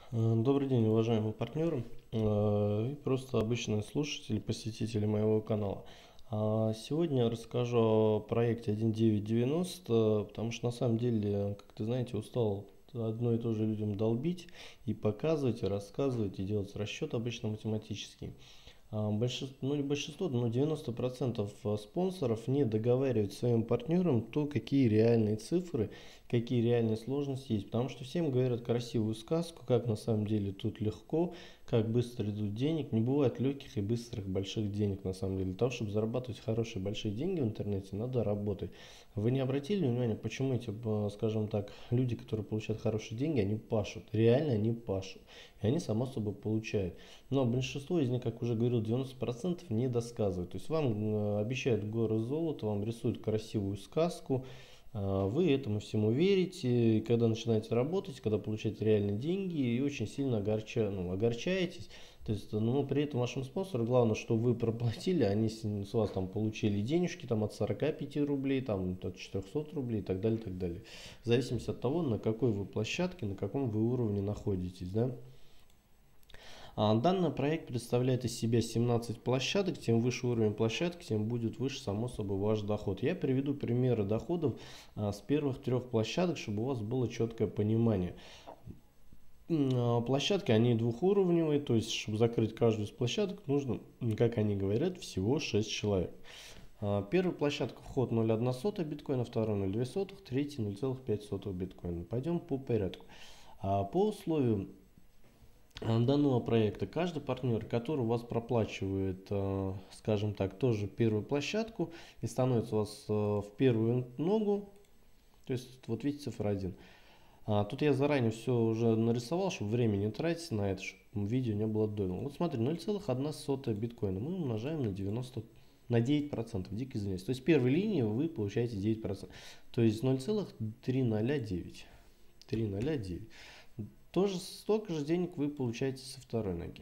Добрый день, уважаемые партнеры и просто обычные слушатели, посетители моего канала. Сегодня я расскажу о проекте 1990, потому что на самом деле, как ты знаете, устал одно и то же людям долбить и показывать, и рассказывать, и делать расчет обычно математический. Большинство, ну не большинство, но 90% спонсоров не договаривают своим партнерам то, какие реальные цифры, какие реальные сложности есть. Потому что всем говорят красивую сказку, как на самом деле тут легко, как быстро идут денег. Не бывает легких и быстрых больших денег на самом деле. Для того, чтобы зарабатывать хорошие большие деньги в интернете, надо работать. Вы не обратили внимания, почему эти, скажем так, люди, которые получают хорошие деньги, они пашут. Реально они пашут. И они само собой получают. Но большинство из них, как уже говорил, 90% не досказывают. То есть вам обещают горы золота, вам рисуют красивую сказку, вы этому всему верите, и когда начинаете работать, когда получаете реальные деньги, и очень сильно огорчаетесь. То есть, при этом вашим спонсору главное, что вы проплатили, они с вас там получили денежки там, от 45 рублей, там, от 400 рублей и так далее, так далее. В зависимости от того, на какой вы площадке, на каком вы уровне находитесь, да. Данный проект представляет из себя 17 площадок. Чем выше уровень площадки, тем будет выше, само собой, ваш доход. Я приведу примеры доходов с первых трех площадок, чтобы у вас было четкое понимание. Площадки, они двухуровневые, то есть, чтобы закрыть каждую из площадок, нужно, как они говорят, всего 6 человек. Первая площадка вход 0,1 биткоина, вторая 0,2, третья 0,5 биткоина. Пойдем по порядку. По условию данного проекта каждый партнер, который у вас проплачивает, скажем так, тоже первую площадку и становится у вас в первую ногу, то есть вот видите цифра 1. Тут я заранее все уже нарисовал, чтобы время не тратить на это, чтобы видео не было долго. Вот смотри, 0,1 биткоина мы умножаем на 90, на 9%, дико извиняюсь. То есть в первой линии вы получаете 9%, то есть 0,309. 309. Тоже столько же денег вы получаете со второй ноги.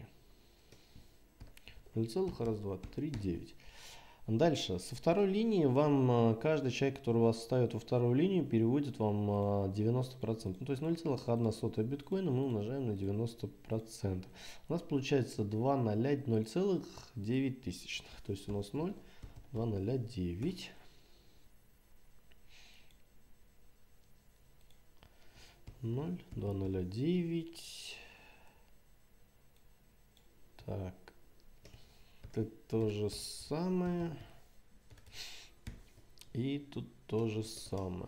0,123,9. Дальше, со второй линии вам каждый человек, который вас ставит во вторую линию, переводит вам 90%. То есть 0,1 биткоина мы умножаем на 90%. У нас получается 0,9 тысячных. То есть у нас 0,209. 0,209. Так, это то же самое. И тут то же самое.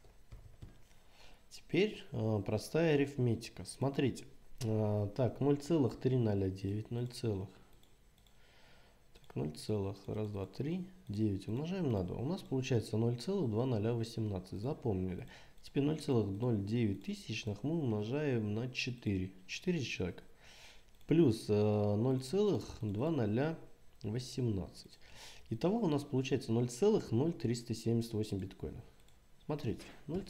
Теперь простая арифметика. Смотрите. Так, 0,309, 0,9 умножаем на 2. У нас получается 0,2018. Запомнили. Теперь 0,09 тысячных мы умножаем на 4. 4 человека. Плюс 0,2018. Итого у нас получается 0,0378 биткоинов. Смотрите,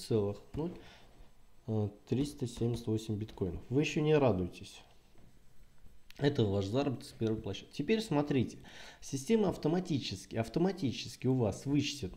0,0378 биткоинов. Вы еще не радуетесь. Это ваш заработок с первой площадки. Теперь смотрите. Система автоматически у вас вычтет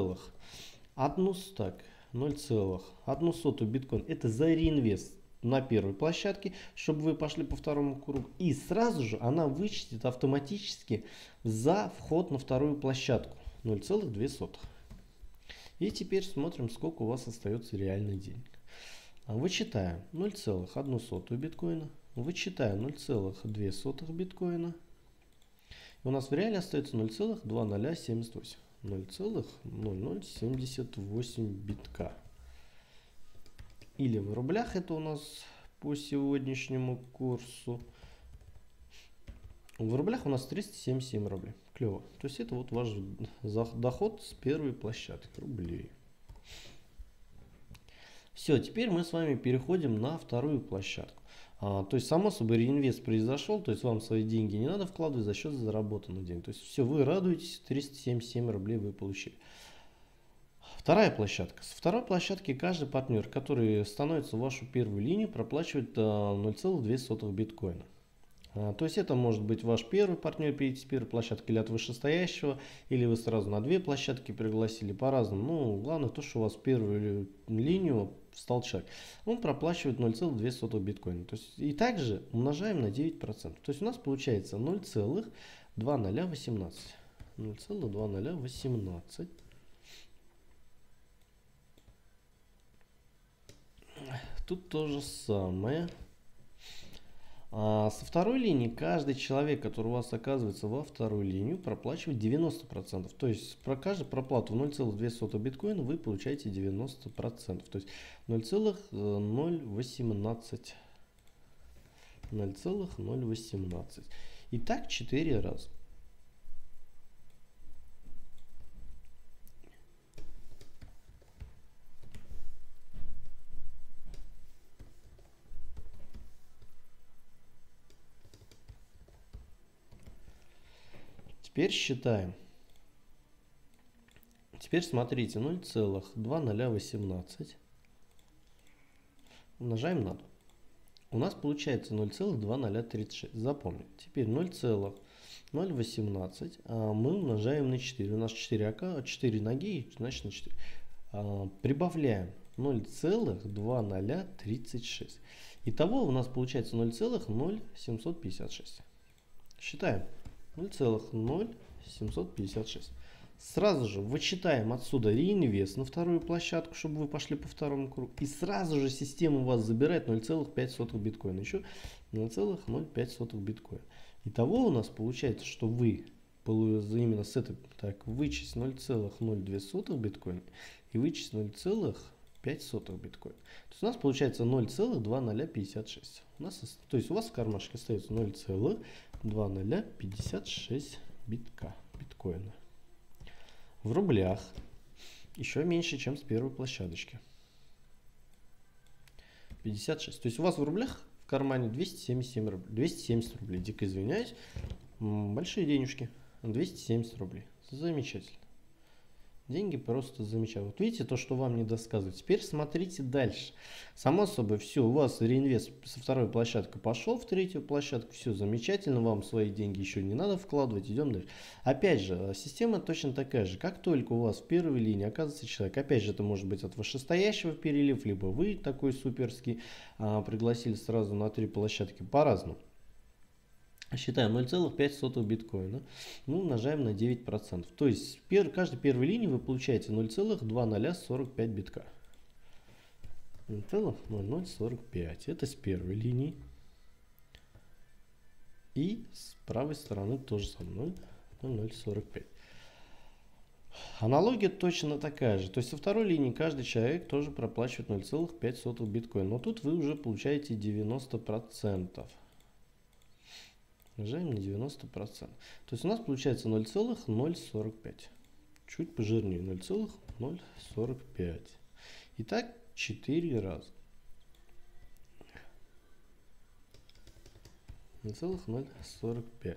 0,01 биткоин. Это за реинвест на первой площадке, чтобы вы пошли по второму кругу. И сразу же она вычтет автоматически за вход на вторую площадку 0,02. И теперь смотрим, сколько у вас остается реальных денег. Вычитаем 0,01 биткоина. Вычитаем 0,02 биткоина. И у нас в реале остается 0,2078. 0,0078 битка. Или в рублях это у нас по сегодняшнему курсу. В рублях у нас 377 рублей. Клево. То есть это вот ваш доход с первой площадки рублей. Все, теперь мы с вами переходим на вторую площадку. То есть, само собой, реинвест произошел, то есть вам свои деньги не надо вкладывать за счет заработанных денег. То есть все, вы радуетесь, 377 рублей вы получили. Вторая площадка. Со второй площадки каждый партнер, который становится в вашу первую линию, проплачивает 0,02 биткоина. То есть это может быть ваш первый партнер перейти с первой площадки или от вышестоящего, или вы сразу на две площадки пригласили по-разному. Ну, главное то, что у вас в первую линию встал человек. Он проплачивает 0,02 биткоина. То есть и также умножаем на 9%. То есть у нас получается 0,2018. 0,2018. Тут то же самое. Со второй линии каждый человек, который у вас оказывается во вторую линию, проплачивает 90%. То есть про каждую проплату в 0,02 биткоина вы получаете 90%. То есть 0,018. 0,018. И так 4 раза. Теперь считаем. Теперь смотрите, 0,2018 умножаем на 2. У нас получается 0,2036. Запомним. Теперь 0,018 мы умножаем на 4. У нас 4 ноги, значит на 4. Прибавляем 0,2036. Итого у нас получается 0,0756. Считаем. 0,0756. Сразу же вычитаем отсюда реинвест на вторую площадку, чтобы вы пошли по второму кругу. И сразу же система у вас забирает 0,05 биткоина. Еще 0,05 биткоина. Итого у нас получается, что вы именно с этой, так, вычесть 0,02 биткоина и вычесть 0,05 биткоина. То есть у нас получается 0,2056. То есть у вас в кармашке остается 0,2056 биткоина. В рублях еще меньше, чем с первой площадочки. 56. То есть у вас в рублях в кармане 277 рублей. 270 рублей. Дико извиняюсь. Большие денежки. 270 рублей. Замечательно. Деньги просто замечательно. Вот видите то, что вам не досказывают. Теперь смотрите дальше. Само собой, все, у вас реинвест со второй площадки пошел в третью площадку. Все замечательно, вам свои деньги еще не надо вкладывать. Идем дальше. Опять же, система точно такая же. Как только у вас в первой линии оказывается человек, опять же, это может быть от вышестоящего перелив, либо вы такой суперский пригласили сразу на 3 площадки по-разному. Считаем 0,05 биткоина, мы умножаем на 9%. То есть каждой первой линии вы получаете 0,2045 битка. 0,0045. Это с первой линии. И с правой стороны тоже самое 0,0045. Аналогия точно такая же. То есть со второй линии каждый человек тоже проплачивает 0,05 биткоина. Но тут вы уже получаете 90%. Умножаем на 90%. То есть у нас получается 0,045. Чуть пожирнее. 0,045. Итак, 4 раза. 0,045.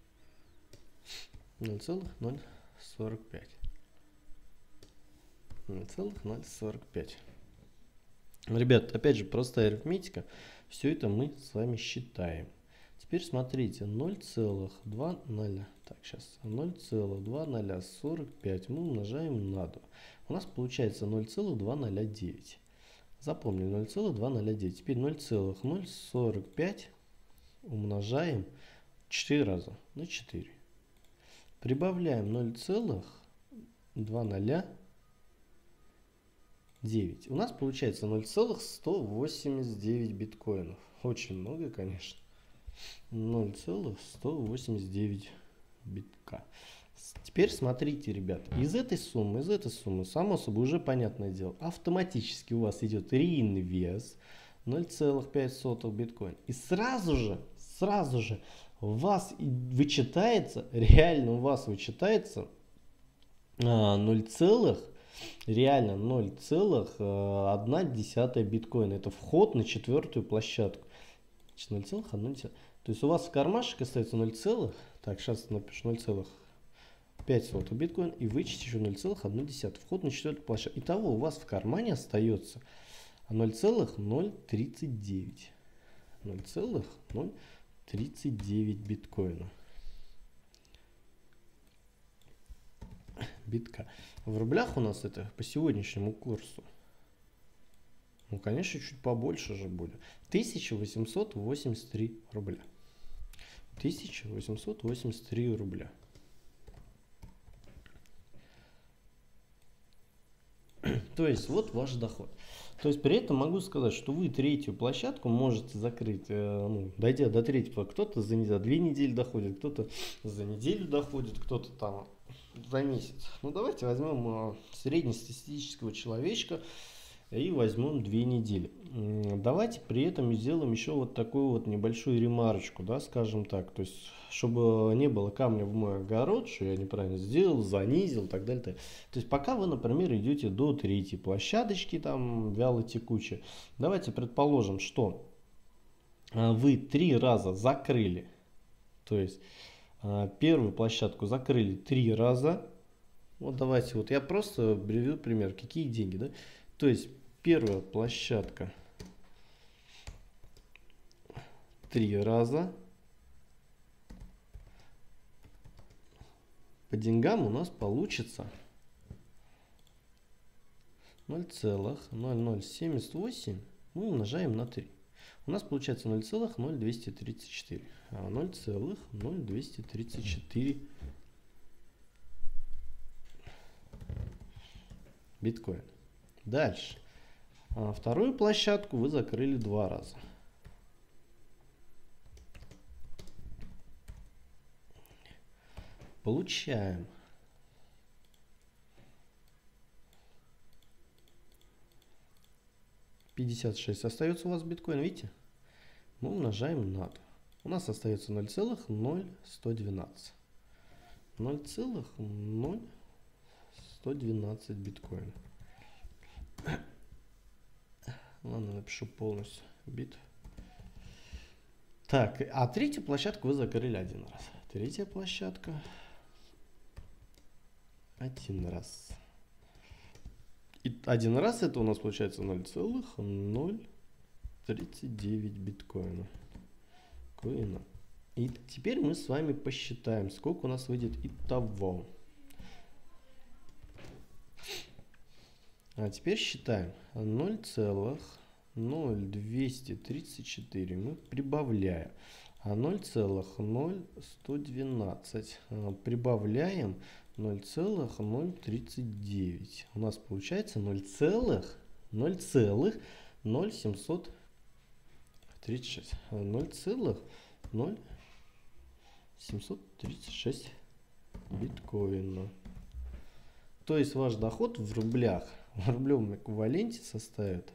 0,045. 0,045. Ребят, опять же, простая арифметика. Все это мы с вами считаем. Теперь смотрите, 0,2045 мы умножаем на 2. У нас получается 0,209. Запомнили, 0,209. Теперь 0,045 умножаем 4 раза на 4. Прибавляем 0,209. У нас получается 0,189 биткоинов. Очень много, конечно. 0,189 битка. Теперь смотрите, ребят, из этой суммы, само собой, уже понятное дело, автоматически у вас идет реинвест 0,05 биткоин. И сразу же у вас вычитается, реально у вас вычитается 0,1 биткоина. Это вход на четвертую площадку. 0,1. То есть у вас в кармашек остается 0, так, сейчас напишу 0,5 биткоин и вычесть еще 0,1. Вход на четвертую площадку. Итого у вас в кармане остается 0,039. 0,039. 39 биткоина. Битка. В рублях у нас это по сегодняшнему курсу. Ну, конечно, чуть побольше же будет. 1883 рубля. 1883 рубля. То есть вот ваш доход. То есть при этом могу сказать, что вы третью площадку можете закрыть, дойдя до третьего. Кто-то за 2 недели доходит, кто-то за неделю доходит, кто-то там за месяц. Ну давайте возьмем среднестатистического человечка и возьмем 2 недели. Давайте при этом сделаем еще вот такую вот небольшую ремарочку, да, скажем так. То есть, чтобы не было камня в мой огород, что я неправильно сделал, занизил и так далее. То есть, пока вы, например, идете до третьей площадочки, там, вяло текучей, давайте предположим, что вы 3 раза закрыли, то есть, первую площадку закрыли 3 раза. Вот давайте, вот я просто приведу пример, какие деньги, да. То есть, первая площадка 3 раза. По деньгам у нас получится 0,0078 мы умножаем на 3. У нас получается 0,0234. 0,0234 биткоин. Дальше. Вторую площадку вы закрыли 2 раза. Получаем 56 остается у вас биткоин, видите? Мы умножаем на 2. У нас остается 0,0112. 0,0112 биткоин. Ладно, напишу полностью бит. Так, а третью площадку вы закрыли 1 раз. Третья площадка 1 раз. И 1 раз это у нас получается 0,039 биткоина. И теперь мы с вами посчитаем, сколько у нас выйдет итого. А теперь считаем 0,0234 мы прибавляем, а 0,0112 прибавляем 0,039. У нас получается 0,0736. 0,0736 биткоина. То есть ваш доход в рублях, в рублевом эквиваленте составит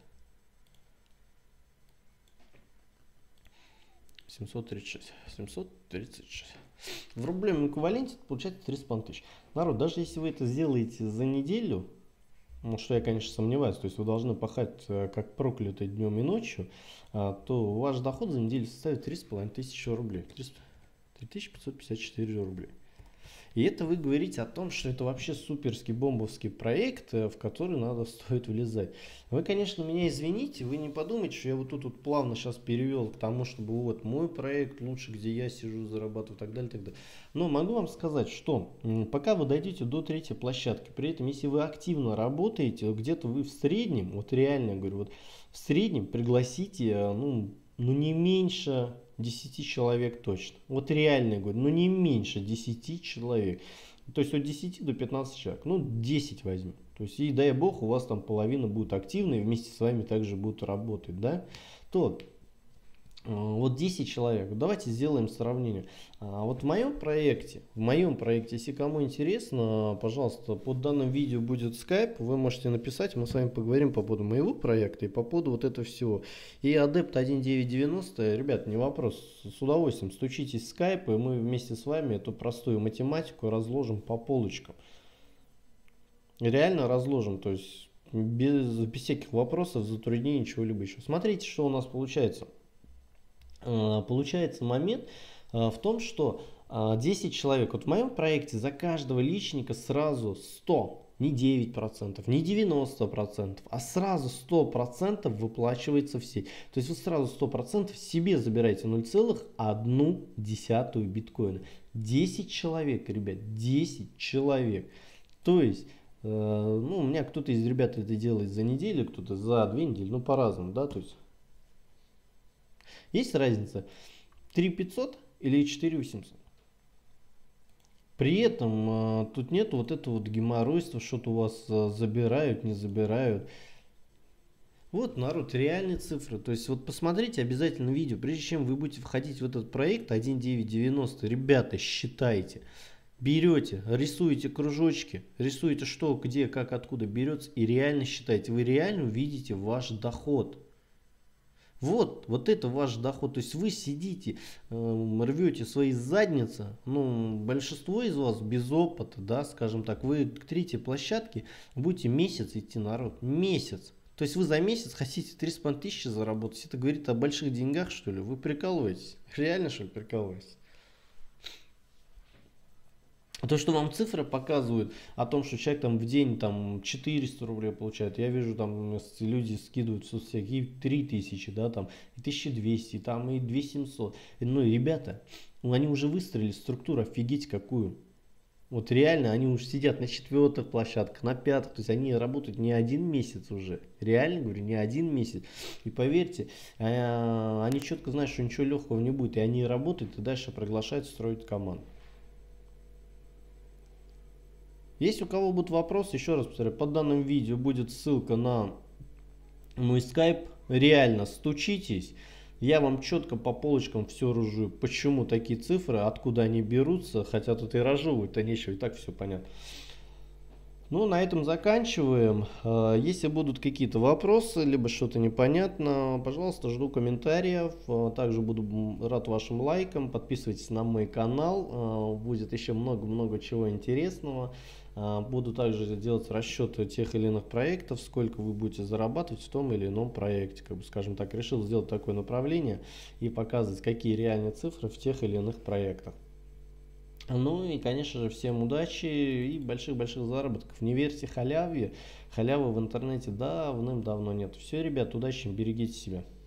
736. В рублевом эквиваленте получается 3500. Народ, даже если вы это сделаете за неделю, ну, что я, конечно, сомневаюсь, то есть вы должны пахать как проклятый днем и ночью, то ваш доход за неделю составит 3500 рублей. 3554 рублей. И это вы говорите о том, что это вообще суперский бомбовский проект, в который стоит влезать. Вы, конечно, меня извините, вы не подумайте, что я вот тут вот плавно сейчас перевел к тому, чтобы вот мой проект лучше, где я сижу, зарабатываю и так далее, так далее. Но могу вам сказать, что пока вы дойдете до третьей площадки, при этом, если вы активно работаете, где-то вы в среднем, вот реально говорю, вот в среднем пригласите, ну не меньше 10 человек точно. Вот реально говорю, ну не меньше 10 человек. То есть от 10 до 15 человек. Ну 10 возьмем. То есть и дай бог у вас там половина будет активна и вместе с вами также будут работать, да. То вот 10 человек. Давайте сделаем сравнение. Вот в моем проекте, если кому интересно, пожалуйста, под данным видео будет скайп, вы можете написать, мы с вами поговорим по поводу моего проекта и по поводу вот этого всего. И Adept 1990, ребят, не вопрос, с удовольствием стучитесь в скайп, и мы вместе с вами эту простую математику разложим по полочкам. Реально разложим, то есть без всяких вопросов, затруднений, чего-либо еще. Смотрите, что у нас получается. Получается момент в том, что 10 человек, вот в моем проекте за каждого личника сразу 100 не 9%, не 90%, а сразу 100% выплачивается в сеть. То есть вы сразу 100% себе забираете 0,1 биткоина. 10 человек, ребят, 10 человек. То есть, ну, у меня кто-то из ребят это делает за неделю, кто-то за 2 недели, ну, по-разному, да, то есть разница 3500 или 4800. При этом тут нет вот этого вот геморройства, что-то у вас забирают, не забирают. Вот, народ, реальные цифры. То есть вот посмотрите обязательно видео, прежде чем вы будете входить в этот проект 1.990. Ребята, считайте. Берете, рисуете кружочки, рисуете что, где, как, откуда берется и реально считаете. Вы реально увидите ваш доход. Вот это ваш доход. То есть вы сидите, рвете свои задницы. Ну, большинство из вас без опыта, да, скажем так, вы к третьей площадке будете месяц идти, народ. Месяц. То есть вы за месяц хотите 3500 заработать. Это говорит о больших деньгах, что ли? Вы прикалываетесь? Реально, что ли, прикалываетесь? То, что вам цифры показывают о том, что человек там в день там 400 рублей получает, я вижу там люди скидывают в соцсети и 3000, да, там, и 1200, там, и 2700. Ну, и ребята, ну, они уже выстроили структуру, офигеть какую. Вот реально, они уже сидят на 4-х площадках, на 5-х, то есть они работают не 1 месяц уже. Реально говорю, не 1 месяц. И поверьте, они четко знают, что ничего легкого не будет, и они работают, и дальше приглашают строить команду. Если у кого будут вопросы, еще раз повторяю, под данным видео будет ссылка на мой скайп. Реально стучитесь. Я вам четко по полочкам все разжую, почему такие цифры, откуда они берутся. Хотя тут и разжевывать-то нечего, и так все понятно. Ну, на этом заканчиваем. Если будут какие-то вопросы, либо что-то непонятно, пожалуйста, жду комментариев. Также буду рад вашим лайкам. Подписывайтесь на мой канал. Будет еще много-много чего интересного. Буду также делать расчеты тех или иных проектов, сколько вы будете зарабатывать в том или ином проекте. Как бы, скажем так, решил сделать такое направление и показывать, какие реальные цифры в тех или иных проектах. Ну и, конечно же, всем удачи и больших-больших заработков. Не верьте халяве. Халявы в интернете давным-давно нет. Все, ребят, удачи, берегите себя.